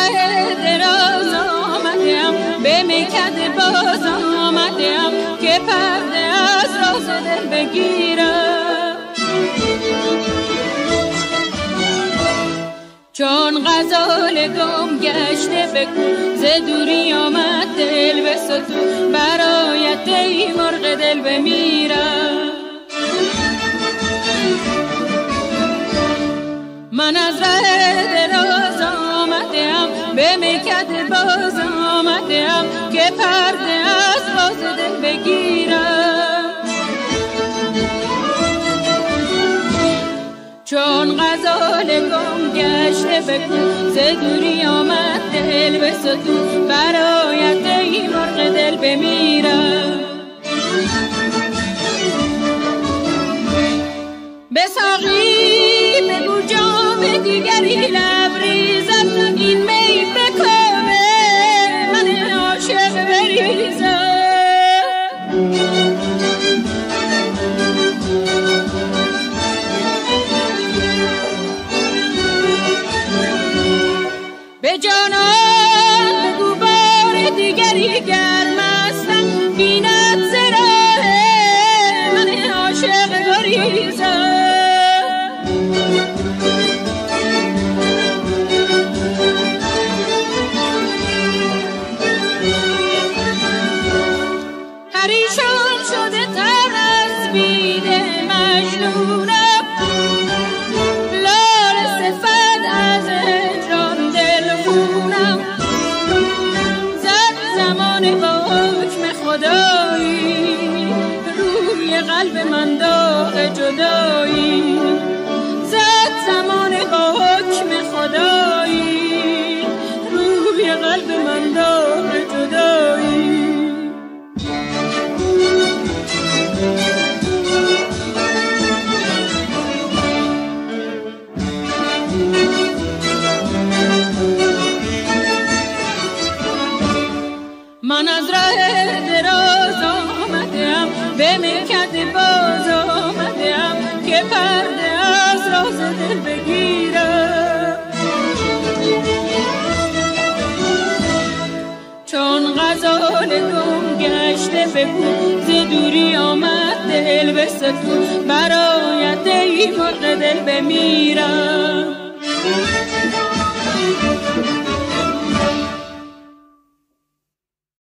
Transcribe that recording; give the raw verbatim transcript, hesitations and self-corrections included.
دراز آمدم به میکد باز آمدم که پرده از راز دل بگیرم. چون غزال گم گشته بگو ز دوری آمد دل به ستون برایت ای مرغ دل بمیرم. من از ره دراز آمدم به میکد باز آمدم که پرده از راز دل بگیرم. چون غزال گم گشته بگو ز دوری آمد دل به ستون برایت ای مرغ دل بمیرم. به ساقی بگو جام دیگری لبریزد این می بکوه من عاشق بریزد. به جانان بگو بار دیگری گرم استم بیند زراه من عاشق بریزد. پریشان شده تر از بید مجنونم لال صفت از هجران دل خونم. زد زمان با حکم خدایی روی قلب من داغ جدایی. زد زمان با حکم خدایی روی قلب من داغ جدایی. من از ره دراز آمدم به میکد باز آمدم که پرده از راز دل بگیرم. چون غزال گم گشته بگو ز دوری آمد دل به ستون برایت ای مرغ دل بمیرم.